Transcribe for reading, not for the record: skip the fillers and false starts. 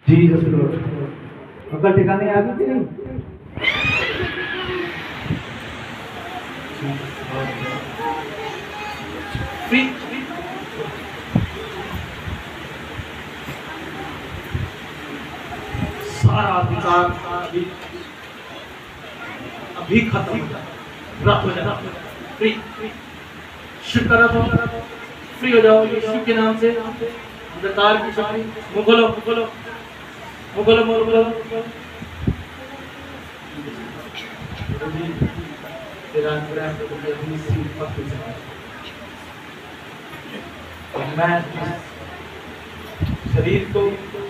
Jesus Lord. अकल ठिकाने आ गई कि नहीं? सारा अधिकार अभी खत्म प्राप्त हो जाना। फ्री शुक्र फ्री हो जाओ यीशु के नाम से। अंधकार की शक्ति मुगलो मुगलो मुगलो मुगलो तेरा मैं शरीर को